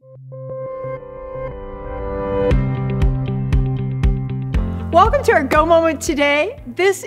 Welcome to our Go Moment today.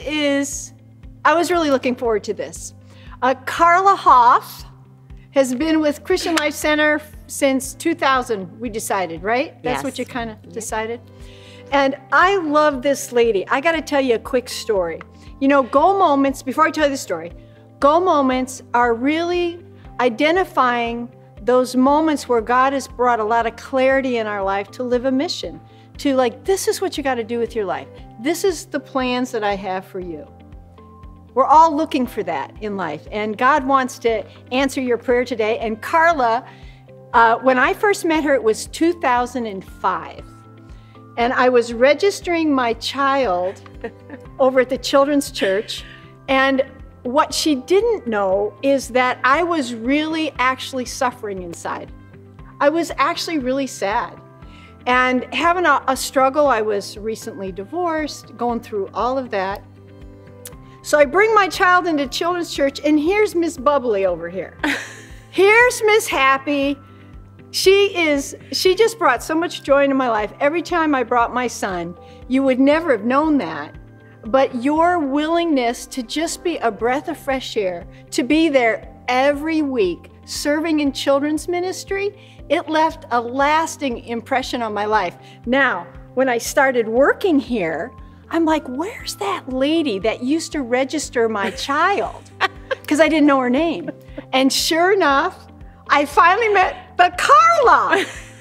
I was really looking forward to this. Karla Hopf has been with Christian Life Center since 2000, we decided, right? That's yes. what you kind of decided? And I love this lady. I gotta tell you a quick story. You know, Go Moments, before I tell you the story, Go Moments are really identifying those moments where God has brought a lot of clarity in our life to live a mission. To like, this is what you gotta do with your life. This is the plans that I have for you. We're all looking for that in life, and God wants to answer your prayer today. And Karla, when I first met her, it was 2005. And I was registering my child over at the children's church. And what she didn't know is that I was really actually suffering inside. I was actually really sad. And having a struggle. I was recently divorced, going through all of that. So I bring my child into children's church, and here's Miss Bubbly over here. Here's Miss Happy. She just brought so much joy into my life. Every time I brought my son, you would never have known that, but your willingness to just be a breath of fresh air, to be there every week, serving in children's ministry, it left a lasting impression on my life. Now, when I started working here, I'm like, where's that lady that used to register my child? Because I didn't know her name. And sure enough, I finally met the Karla.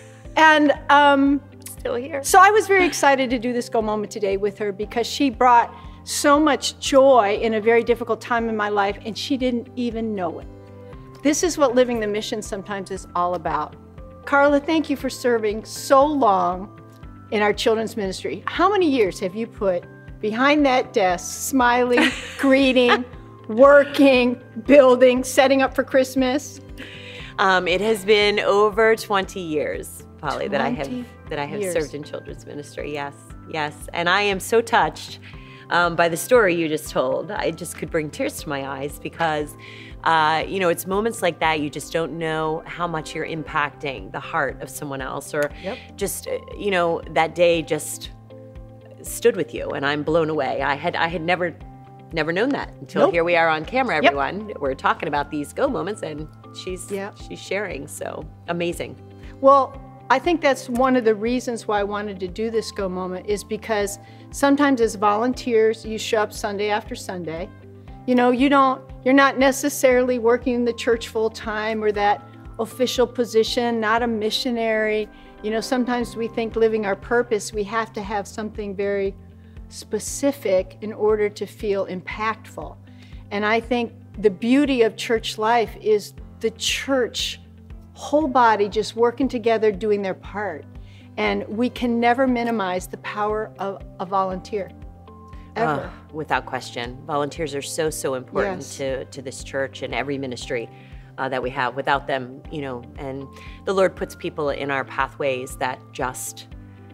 And Still here. so I was very excited to do this Go Moment today with her because she brought so much joy in a very difficult time in my life, and she didn't even know it. This is what living the mission sometimes is all about. Karla, thank you for serving so long in our children's ministry. How many years have you put behind that desk, smiling, greeting, working, building, setting up for Christmas? It has been over 20 years, Polly, that I have years. served in children's ministry. Yes, yes. And I am so touched by the story you just told. I just could bring tears to my eyes because, you know, it's moments like that you just don't know how much you're impacting the heart of someone else, or just, you know, that day just stood with you, and I'm blown away. I had never known that until here we are on camera, everyone. We're talking about these Go Moments, and she's sharing, so amazing. Well, I think that's one of the reasons why I wanted to do this Go Moment, is because sometimes as volunteers, you show up Sunday after Sunday. You know, you're not necessarily working in the church full time or that official position, not a missionary. You know, sometimes we think living our purpose, we have to have something very specific in order to feel impactful. And I think the beauty of church life is the church whole body just working together, doing their part. And we can never minimize the power of a volunteer, ever. Without question. Volunteers are so important to this church and every ministry that we have. Without them, you know, and the Lord puts people in our pathways that just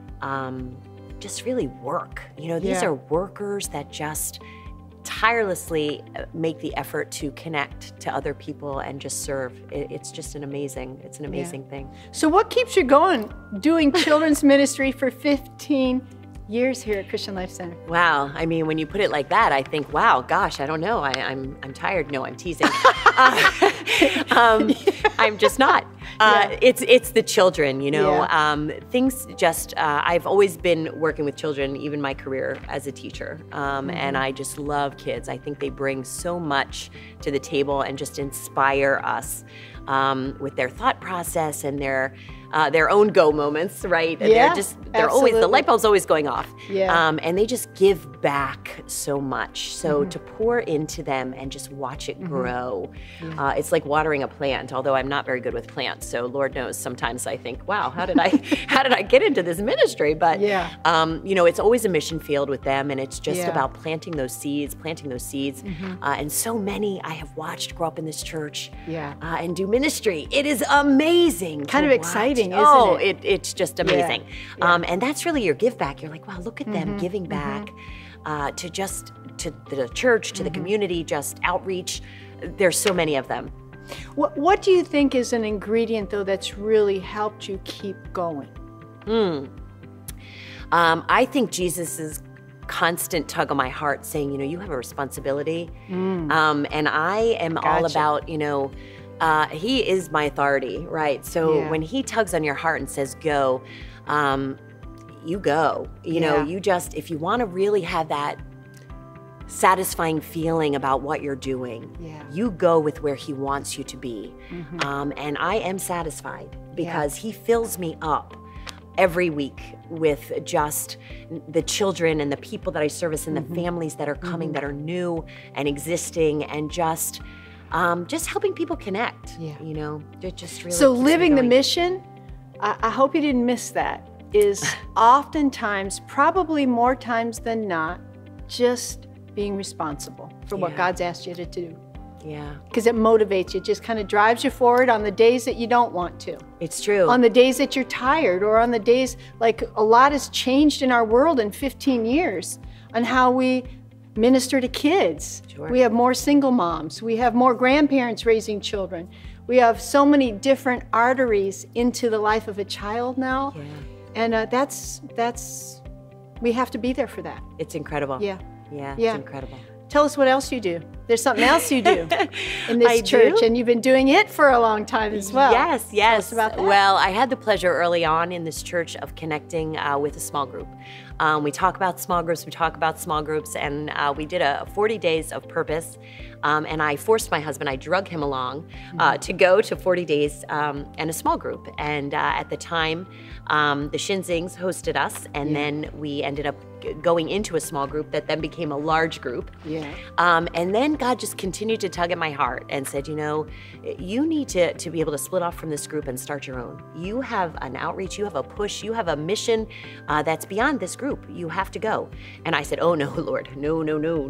really work. You know, these are workers that just tirelessly make the effort to connect to other people and just serve. It's just an amazing thing. So what keeps you going doing children's ministry for 15 years here at Christian Life Center? Wow. I mean, when you put it like that, I think, wow, gosh, I don't know. I'm tired. No, I'm teasing. I'm just not. It's the children, you know. Things just, I've always been working with children, even my career as a teacher. And I just love kids. I think they bring so much to the table and just inspire us with their thought process and their own Go Moments, right? And they're always, the light bulb's always going off. And they just give back so much. So to pour into them and just watch it grow, it's like watering a plant, although I'm not very good with plants. So Lord knows, sometimes I think, wow, how did I get into this ministry? But, you know, it's always a mission field with them, and it's just about planting those seeds. And so many I have watched grow up in this church and do ministry. It is amazing. Kind of exciting, isn't it? It's just amazing. And that's really your give back. You're like, wow, look at them giving back to the church, to the community, just outreach. There's so many of them. What do you think is an ingredient, though, that's really helped you keep going? I think Jesus's constant tug on my heart saying, you know, you have a responsibility. And I am all about, you know, he is my authority, right? So when he tugs on your heart and says, go, you go. You know, you just, if you want to really have that satisfying feeling about what you're doing, you go with where he wants you to be. And I am satisfied because he fills me up every week with just the children and the people that I service and the families that are coming that are new and existing, and just helping people connect, you know, just really. So living the mission, I hope you didn't miss that, is oftentimes, probably more times than not, just being responsible for what God's asked you to do. Because it motivates you, it just kind of drives you forward on the days that you don't want to. It's true. On the days that you're tired, or on the days, like, a lot has changed in our world in 15 years on how we minister to kids. We have more single moms. We have more grandparents raising children. We have so many different arteries into the life of a child now. And we have to be there for that. It's incredible. It's incredible. Tell us what else you do. There's something else you do in this church, and you've been doing it for a long time as well. Yes. Tell us about that. Well, I had the pleasure early on in this church of connecting with a small group. We talk about small groups, and we did a 40 days of purpose, and I forced my husband, I drug him along to go to 40 days and a small group. And at the time, the Shinzings hosted us, and then we ended up going into a small group that then became a large group. And then God just continued to tug at my heart and said, you know, you need to be able to split off from this group and start your own. You have an outreach, you have a push, you have a mission that's beyond this group. You have to go. And I said, oh no, Lord, no.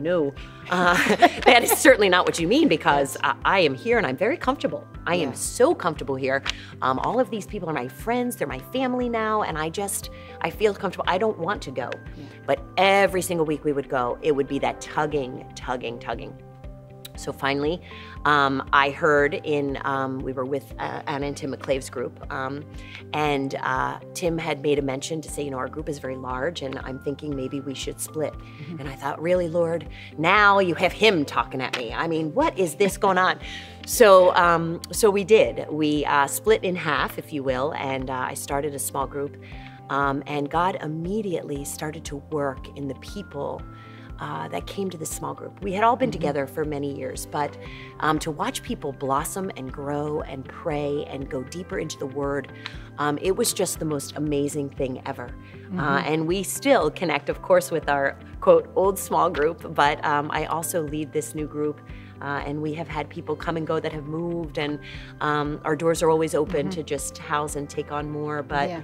That is certainly not what you mean, because I am here and I'm very comfortable. I am so comfortable here. All of these people are my friends, they're my family now, and I feel comfortable. I don't want to go. But every single week we would go, it would be that tugging. So finally, I heard we were with Anna and Tim McClave's group, and Tim had made a mention to say, you know, our group is very large, and I'm thinking maybe we should split. And I thought, really, Lord, now you have him talking at me. I mean, what is this going on? So we did. We split in half, if you will, and I started a small group. And God immediately started to work in the people that came to this small group. We had all been together for many years, but to watch people blossom and grow and pray and go deeper into the Word, it was just the most amazing thing ever. And we still connect, of course, with our, quote, old small group, but I also lead this new group. And we have had people come and go that have moved, and our doors are always open to just house and take on more. But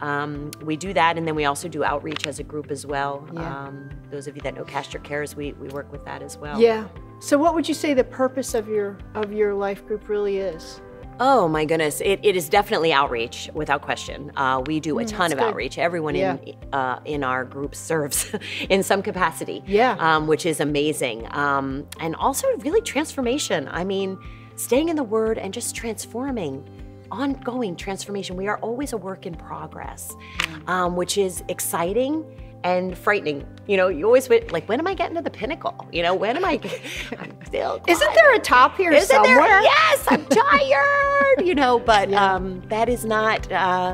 we do that, and then we also do outreach as a group as well. Those of you that know Cast Your Cares, we work with that as well. So what would you say the purpose of your life group really is? Oh my goodness, it is definitely outreach, without question. We do a ton of outreach. Everyone in our group serves in some capacity, which is amazing. And also really transformation. I mean, staying in the Word and just transforming, ongoing transformation. We are always a work in progress, which is exciting and frightening. You know, you always wait, like, when am I getting to the pinnacle? You know, when am I'm still climbing. Isn't there a top here somewhere? Yes, I'm tired, you know, but that is not,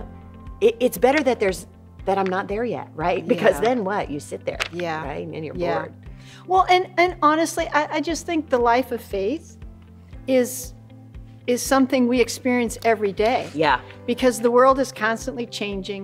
it's better that I'm not there yet, right? Because then what? You sit there, right? And you're bored. Well, and honestly, I just think the life of faith is something we experience every day. Because the world is constantly changing.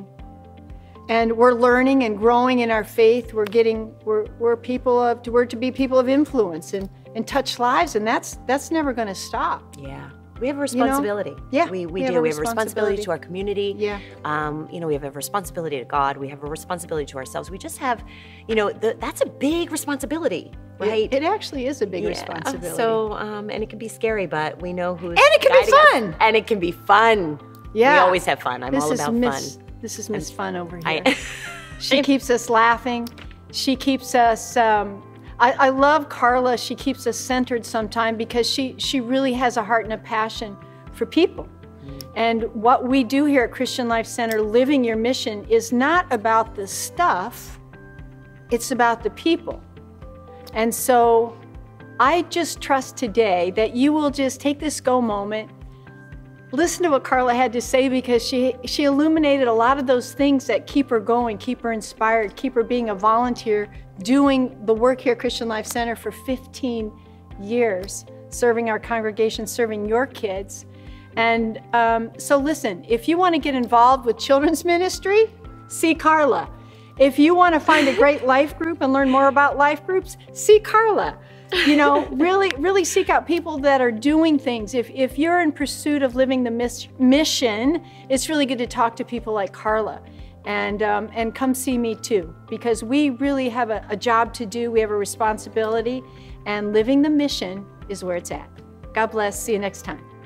And we're learning and growing in our faith. We're to be people of influence and touch lives, and that's never going to stop. We have a responsibility. We do. We have a responsibility to our community. You know, we have a responsibility to God. We have a responsibility to ourselves. We just have, you know, that's a big responsibility, right? It actually is a big responsibility. So, and it can be scary, but we know who's and it can be fun. And it can be fun. We always have fun. I'm all about fun. This is Miss Fun over here. She keeps us laughing. She keeps us I love Karla. She keeps us centered sometime because she really has a heart and a passion for people. And what we do here at Christian Life Center, Living Your Mission, is not about the stuff, it's about the people. And so I just trust today that you will just take this go moment, listen to what Karla had to say, because she illuminated a lot of those things that keep her going, keep her inspired, keep her being a volunteer, doing the work here at Christian Life Center for 15 years, serving our congregation, serving your kids. And so listen, if you want to get involved with children's ministry, see Karla. If you want to find a great life group and learn more about life groups, see Karla. You know, really seek out people that are doing things. If you're in pursuit of living the mission, it's really good to talk to people like Karla. And come see me too, because we really have a job to do. We have a responsibility, and living the mission is where it's at. God bless. See you next time.